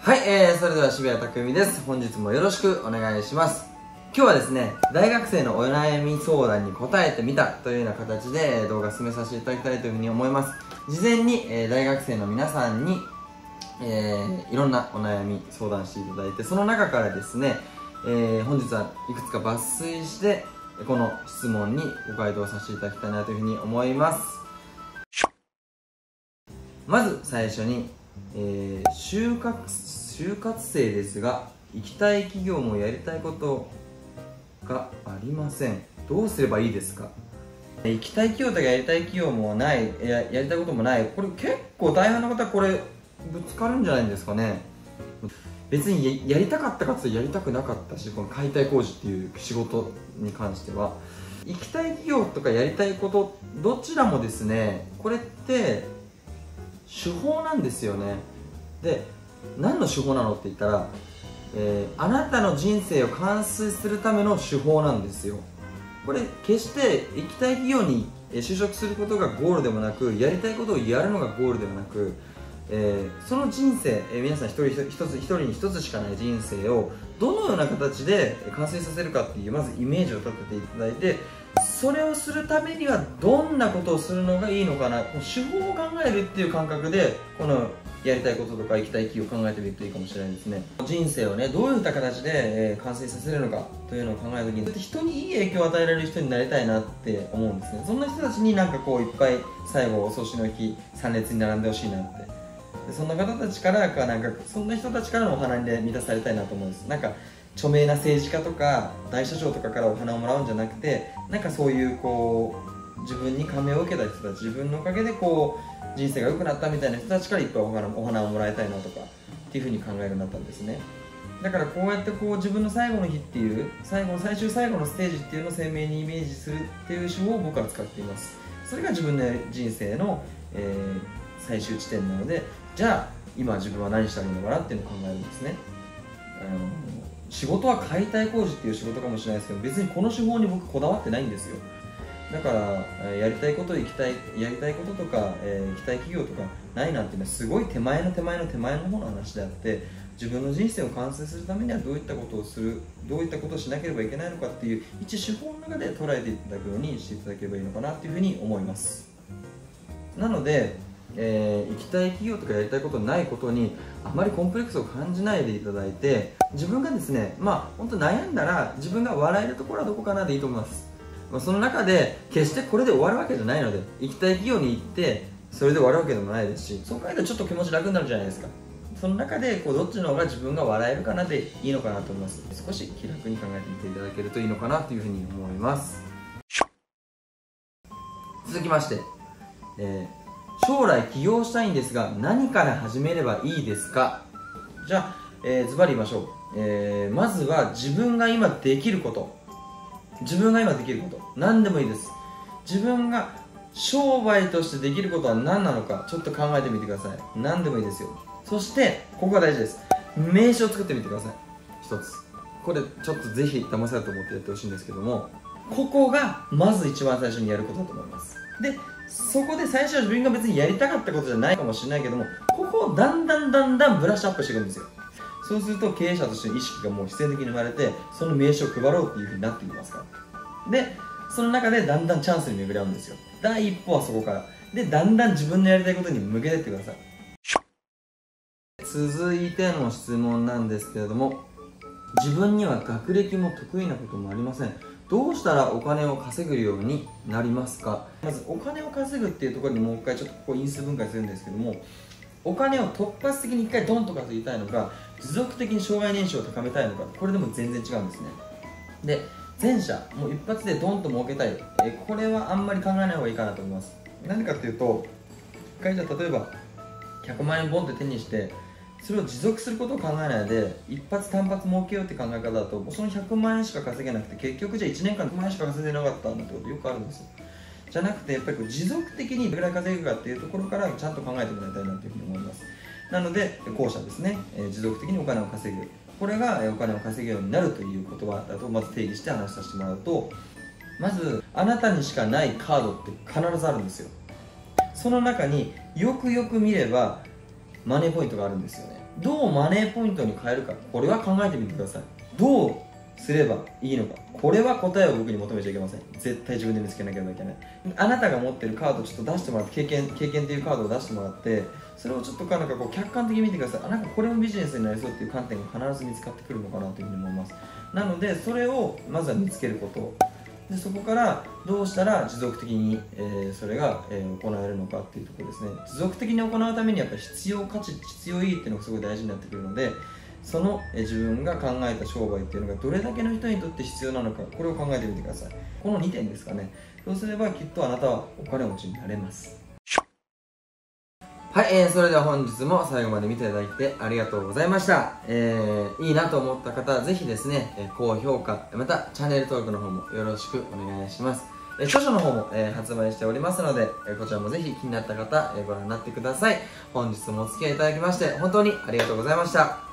はい、それでは渋谷匠です。本日もよろしくお願いします。今日はですね、大学生のお悩み相談に答えてみたというような形で動画進めさせていただきたいというふうに思います。事前に、大学生の皆さんに、いろんなお悩み相談していただいて、その中からですね、本日はいくつか抜粋してこの質問にご回答させていただきたいなというふうに思います。まず最初に、就活生ですが行きたい企業もやりたいことがありません。どうすればいいですか？行きたい企業とかやりたい企業もない、やりたいこともない。これ結構大半の方これぶつかるんじゃないんですかね。別に やりたかったかつやりたくなかったし、この解体工事っていう仕事に関しては行きたい企業とかやりたいことどちらもですね、これって手法なんですよね。で、何の手法なのって言ったら、あなたの人生を完遂するための手法なんですよ。これ決して行きたい企業に就職することがゴールでもなく、やりたいことをやるのがゴールでもなく、その人生、皆さん一人に一つしかない人生をどのような形で完成させるかっていうまずイメージを立てていただいて、それをするためにはどんなことをするのがいいのかな、手法を考えるっていう感覚でこのやりたいこととか行きたい企業を考えてみるといいかもしれないですね。人生をね、どういった形で、完成させるのかというのを考えるときに、人にいい影響を与えられる人になりたいなって思うんですね。そんな人たちになんかこういっぱい最後お葬式の日参列に並んでほしいなって、そんな方たちからなんかそんな人たちからのお花で満たされたいなと思うんです。なんか著名な政治家とか大社長とかからお花をもらうんじゃなくて、なんかそういうこう自分に感銘を受けた人たち、自分のおかげでこう人生が良くなったみたいな人たちからいっぱいお花をもらいたいなとかっていうふうに考えるようになったんですね。だからこうやってこう自分の最後の日っていう最後のステージっていうのを鮮明にイメージするっていう手法を僕は使っています。それが自分の人生の、最終地点なので、じゃあ今自分は何したらいいのかなっていうのを考えるんですね。仕事は解体工事っていう仕事かもしれないですけど、別にこの手法に僕こだわってないんですよ。だからやりたいことやりたいこととか、行きたい企業とかないなんていうのはすごい手前の方の話であって、自分の人生を完成するためにはどういったことをする、どういったことをしなければいけないのかっていう一手法の中で捉えていただくようにしていただければいいのかなっていうふうに思います。なので、行きたい企業とかやりたいことないことにあまりコンプレックスを感じないでいただいて、自分がですね、本当悩んだら自分が笑えるところはどこかなでいいと思います。その中で決してこれで終わるわけじゃないので、行きたい企業に行ってそれで終わるわけでもないですし、そう考えたらちょっと気持ち楽になるじゃないですか。その中でこうどっちの方が自分が笑えるかなでいいのかなと思います。少し気楽に考えてみていただけるといいのかなというふうに思います。続きまして、将来起業したいんですが何から始めればいいですか？じゃあ、ズバリ言いましょう。まずは自分が今できること、何でもいいです。自分が商売としてできることは何なのかちょっと考えてみてください。何でもいいですよ。そしてここが大事です。名刺を作ってみてください。一つこれちょっとぜひ騙されると思ってやってほしいんですけども、ここがまず一番最初にやることだと思います。でそこで最初は自分が別にやりたかったことじゃないかもしれないけども、ここをだんだんブラッシュアップしていくんですよ。そうすると経営者としての意識がもう必然的に生まれて、その名刺を配ろうっていうふうになっていきますから。でその中でだんだんチャンスに巡り合うんですよ。第一歩はそこからで、だんだん自分のやりたいことに向けていってください。続いての質問なんですけれども、自分には学歴も得意なこともありません。どうしたらお金を稼ぐようになりますか？まずお金を稼ぐっていうところにもう一回ちょっとここ因数分解するんですけども、お金を突発的に一回ドンと稼ぎたいのか、持続的に障害年収を高めたいのか、これでも全然違うんですね。で前者、もう一発でドンと儲けたい、これはあんまり考えない方がいいかなと思います。何かっていうと、一回じゃあ例えば100万円ボンって手にしてそれを持続することを考えないで一発単発儲けようって考え方だと、その100万円しか稼げなくて結局じゃあ1年間100万円しか稼いでなかったなんてことよくあるんですよ。じゃなくてやっぱりこう持続的にどれぐらい稼ぐかっていうところからちゃんと考えてもらいたいなというふうに思います。なので後者ですね、持続的にお金を稼ぐ、これがお金を稼ぐようになるという言葉だとまず定義して話させてもらうと、まずあなたにしかないカードって必ずあるんですよ。その中によくよく見ればマネーポイントがあるんですよね。 どうマネーポイントに変えるか、これは考えてみてください。どうすればいいのか、これは答えを僕に求めちゃいけません。絶対自分で見つけなければいけない。あなたが持ってるカードをちょっと出してもらって、経験っていうカードを出してもらって、それをちょっとなんかこう客観的に見てください。なんかこれもビジネスになりそうっていう観点が必ず見つかってくるのかなというふうに思います。なのでそれをまずは見つけることで、そこからどうしたら持続的に、それが、行えるのかっていうところですね。持続的に行うためにやっぱり必要価値、必要意義っていうのがすごい大事になってくるので、その、自分が考えた商売っていうのがどれだけの人にとって必要なのか、これを考えてみてください。この2点ですかね。そうすればきっとあなたはお金持ちになれます。はい、それでは本日も最後まで見ていただいてありがとうございました。いいなと思った方はぜひですね、高評価、またチャンネル登録の方もよろしくお願いします。著書の方も、発売しておりますので、こちらもぜひ気になった方、ご覧になってください。本日もお付き合いいただきまして本当にありがとうございました。